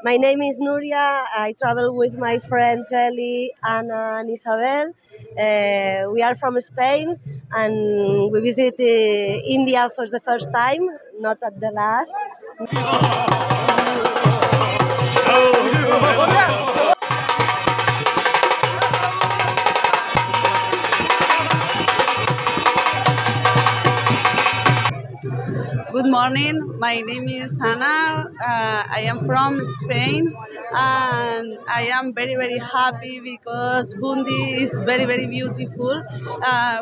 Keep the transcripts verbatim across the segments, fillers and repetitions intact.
My name is Nuria. I travel with my friends Ellie, Anna, and Isabel. Uh, we are from Spain and we visit uh, India for the first time, not at the last. Good morning. My name is Ana. Uh, I am from Spain, and I am very very happy because Bundi is very very beautiful. Uh,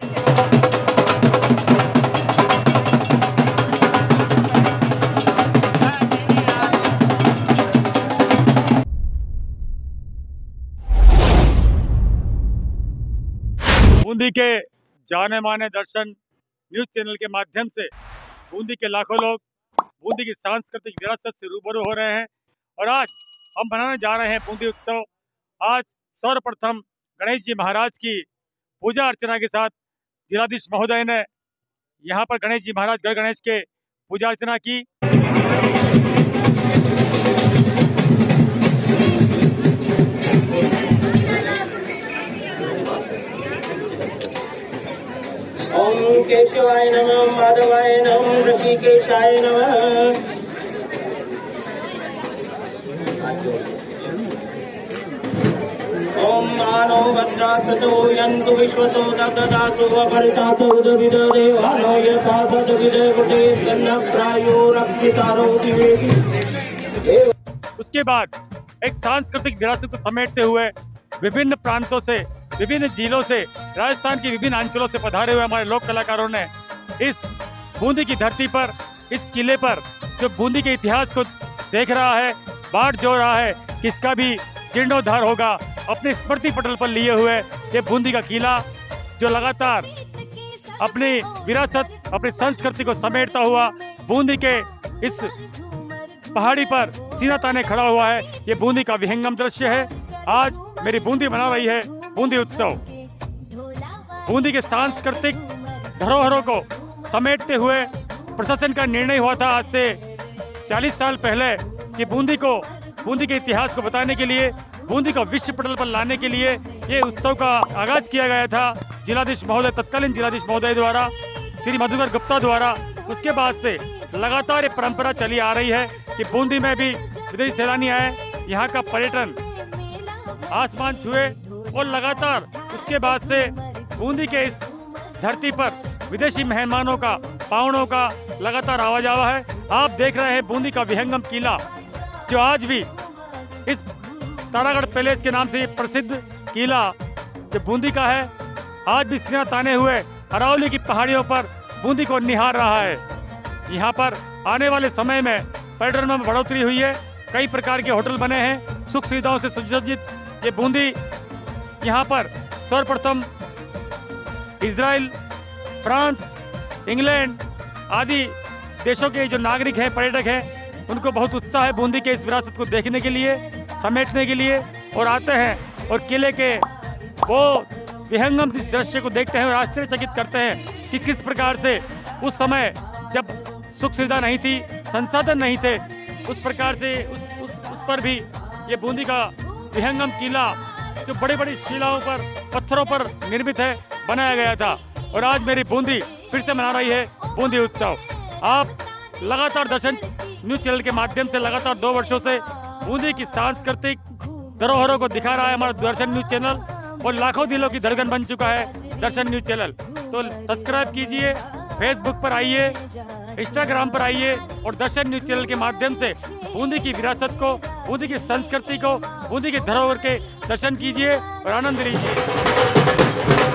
Bundi के जाने माने दर्शन news channel के माध्यम से बूंदी के लाखों लोग बूंदी की सांस्कृतिक विरासत से रूबरू हो रहे हैं और आज हम मनाने जा रहे हैं बूंदी उत्सव। आज सर्वप्रथम गणेश जी महाराज की पूजा अर्चना के साथ जिलाधीश महोदय ने यहाँ पर गणेश जी महाराज गढ़ गणेश के पूजा अर्चना की। ओम केशवाय नमः, माधवाय नमः, ऋषिकेशाय नमः। ओम मानो भद्रासतो यन्तु विश्वतो दददासो अपरितासो उदविद देवानो यथा सदविद कुटे सन्नप्रायो रक्षितारो दिवे। उसके बाद एक सांस्कृतिक विरासत को समेटते हुए विभिन्न प्रांतों से, विभिन्न जिलों से, राजस्थान के विभिन्न अंचलों से पधारे हुए हमारे लोक कलाकारों ने इस बूंदी की धरती पर, इस किले पर जो बूंदी के इतिहास को देख रहा है, बाट जो रहा है, किसका भी जीर्णोद्धार होगा, अपने स्मृति पटल पर लिए हुए ये बूंदी का किला जो लगातार अपनी विरासत, अपनी संस्कृति को समेटता हुआ बूंदी के इस पहाड़ी पर सीना ताने खड़ा हुआ है। ये बूंदी का विहंगम दृश्य है। आज मेरी बूंदी मना रही है बूंदी उत्सव। बूंदी के सांस्कृतिक धरोहरों को समेटते हुए प्रशासन का निर्णय हुआ था आज से चालीस साल पहले कि बूंदी को, बूंदी के इतिहास को बताने के लिए, बूंदी को विश्व पटल पर लाने के लिए ये उत्सव का आगाज किया गया था जिलाधीश महोदय, तत्कालीन जिलाधीश महोदय द्वारा, श्री मधुकर गुप्ता द्वारा। उसके बाद से लगातार ये परंपरा चली आ रही है कि बूंदी में भी विदेशी सैलानी आए, यहाँ का पर्यटन आसमान छुए और लगातार उसके बाद से बूंदी के इस धरती पर विदेशी मेहमानों का, पाहुणों का लगातार आवाजावा है। आप देख रहे हैं बूंदी का विहंगम किला जो आज भी इस तारागढ़ पैलेस के नाम से प्रसिद्ध किला जो बूंदी का है, आज भी सीना ताने हुए अरावली की पहाड़ियों पर बूंदी को निहार रहा है। यहाँ पर आने वाले समय में पर्यटन में बढ़ोतरी हुई है, कई प्रकार के होटल बने हैं, सुख सुविधाओं से सुसज्जित ये बूंदी यहाँ पर सर्वप्रथम इजराइल, फ्रांस, इंग्लैंड आदि देशों के जो नागरिक हैं, पर्यटक हैं, उनको बहुत उत्साह है बूंदी के इस विरासत को देखने के लिए, समेटने के लिए, और आते हैं और किले के वो विहंगम इस दृश्य को देखते हैं और आश्चर्यचकित करते हैं कि किस प्रकार से उस समय जब सुख सुविधा नहीं थी, संसाधन नहीं थे, उस प्रकार से उस, उस, उस पर भी ये बूंदी का विहंगम किला जो बड़ी बड़ी शिलाओं पर, पत्थरों पर निर्मित है, बनाया गया था। और आज मेरी बूंदी फिर से मना रही है बूंदी उत्सव। आप लगातार दर्शन न्यूज चैनल के माध्यम से लगातार दो वर्षों से बूंदी की सांस्कृतिक धरोहरों को दिखा रहा है हमारा दर्शन न्यूज चैनल, और लाखों दिलों की धड़कन बन चुका है दर्शन न्यूज चैनल। तो सब्सक्राइब कीजिए, फेसबुक पर आइए, इंस्टाग्राम पर आइए और दर्शन न्यूज चैनल के माध्यम से बूंदी की विरासत को, बूंदी की संस्कृति को, बूंदी के धरोहर के दर्शन कीजिए और आनंद लीजिए।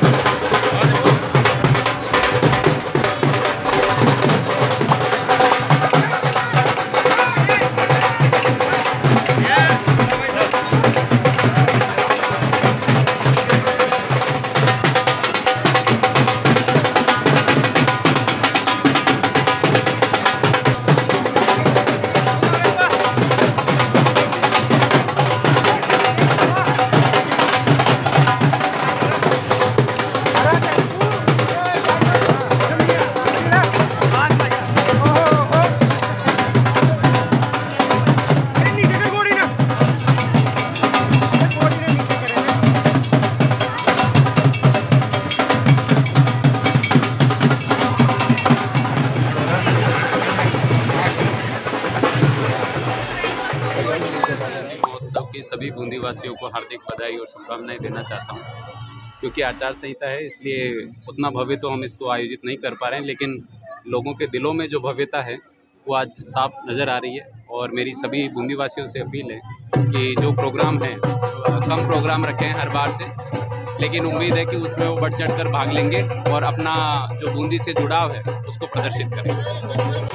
महोत्सव की सभी बूंदी वासियों को हार्दिक बधाई और शुभकामनाएं देना चाहता हूं। क्योंकि आचार संहिता है, इसलिए उतना भव्य तो हम इसको आयोजित नहीं कर पा रहे हैं, लेकिन लोगों के दिलों में जो भव्यता है वो आज साफ नज़र आ रही है। और मेरी सभी बूंदी वासियों से अपील है कि जो प्रोग्राम है, कम प्रोग्राम रखें हर बार से, लेकिन उम्मीद है कि उसमें वो बढ़ चढ़ कर भाग लेंगे और अपना जो बूंदी से जुड़ाव है उसको प्रदर्शित करेंगे।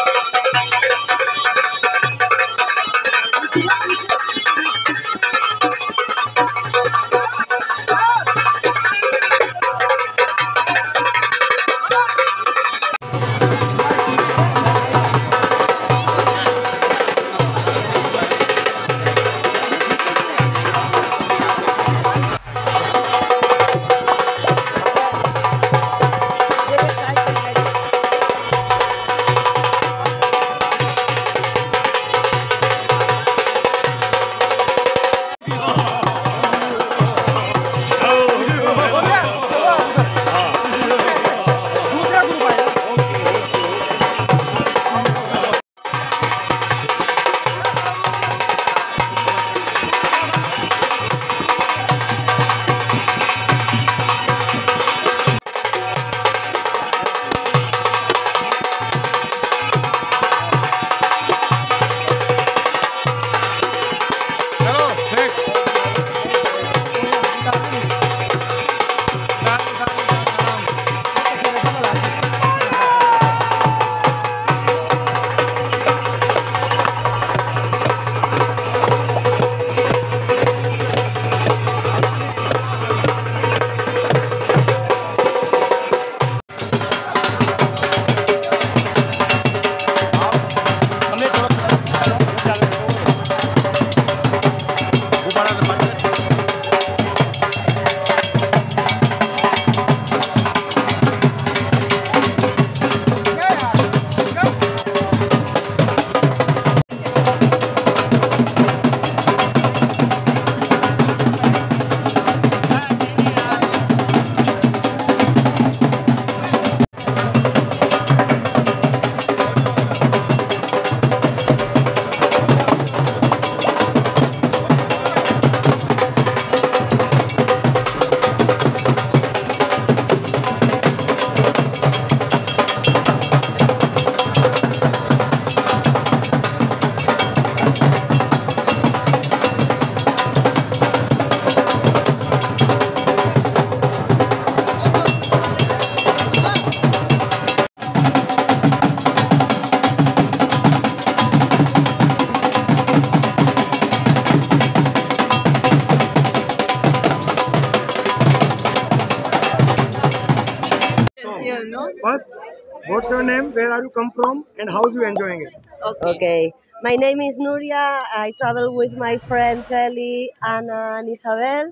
First, what's your name? Where are you come from? And how are you enjoying it? Okay. Okay. My name is Nuria. I travel with my friends Ellie, Anna, and Isabel.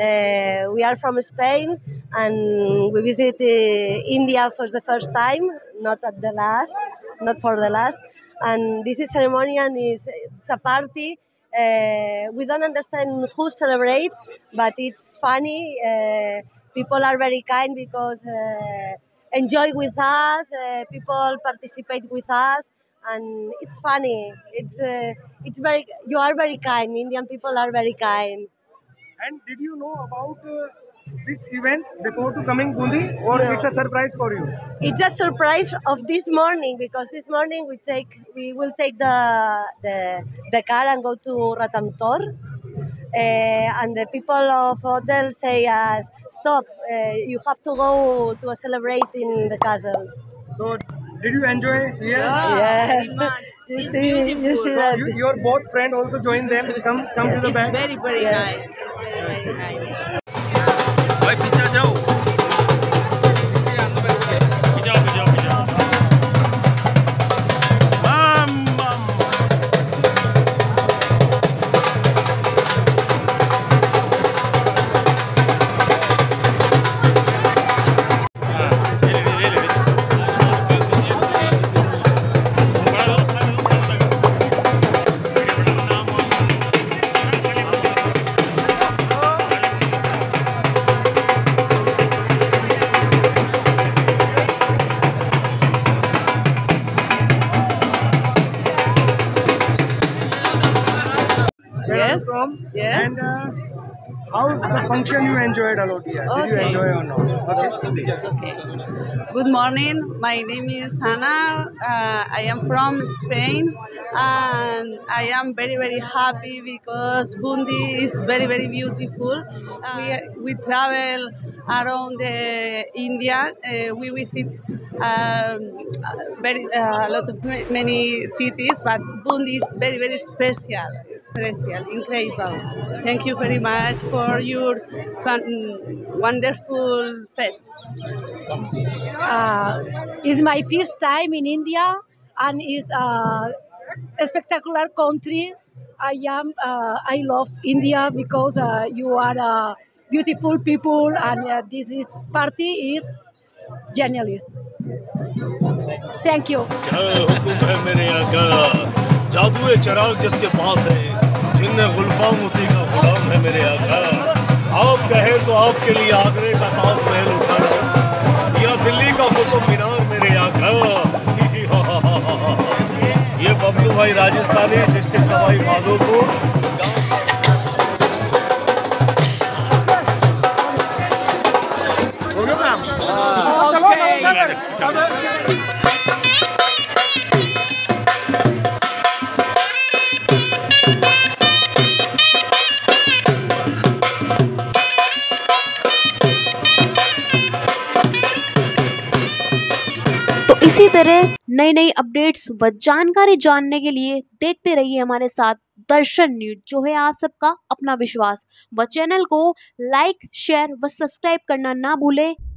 Uh, we are from Spain and we visit uh, India for the first time, not at the last, not for the last. And this is ceremony and is it's a party. Uh, we don't understand who celebrate, but it's funny. Uh, people are very kind because uh, enjoy with us. Uh, people participate with us. And it's funny. It's uh, it's very. You are very kind. Indian people are very kind. And did you know about uh, this event before to coming Bundi, or No. it's a surprise for you? It's a surprise of this morning because this morning we take we will take the the, the car and go to Ratamtor. Uh, and the people of hotel say us, stop. Uh, you have to go to celebrate in the castle. So, did you enjoy here? Yes. very much. You It's see, you beautiful. see So that. you, your both friend also join them. Come, come to the It's back. very, very Yes. nice. Very, very nice. भाई पीछे जाओ पीछे जाओ पीछे जाओ बम बम ले ले ले ले Yes. From? Yes. And uh, how's the function you enjoyed a lot here? Did you Okay. enjoy or not? Okay. Okay. Good morning. My name is Hannah. Uh, I am from Spain, and I am very very happy because Bundi is very very beautiful. Uh, we we travel around uh, India. Uh, we visit um, very uh, a lot of ma- many cities, but Bundi is very very special. Special, incredible. Thank you very much for your fun, wonderful fest. uh, is my first time in India and is a spectacular country. I am uh, I love India because uh, you are uh, beautiful people and uh, this is party is genius. Thank you. क्या हुक्म है मेरे आका, जादुए चिराग जिसके पास है, जिन्ने गुलफाम उसी का गुलाम है मेरे आका। आप कहे तो आपके लिए आगरे का ताज महल उठा लाऊं या दिल्ली का कुतुब मीनार मेरे आका। ये बबलू भाई राजस्थानी, डिस्ट्रिक्ट सवाई माधोपुर। इसी तरह नई नई अपडेट्स व जानकारी जानने के लिए देखते रहिए हमारे साथ दर्शन न्यूज, जो है आप सबका अपना विश्वास। व चैनल को लाइक शेयर व सब्सक्राइब करना ना भूलें।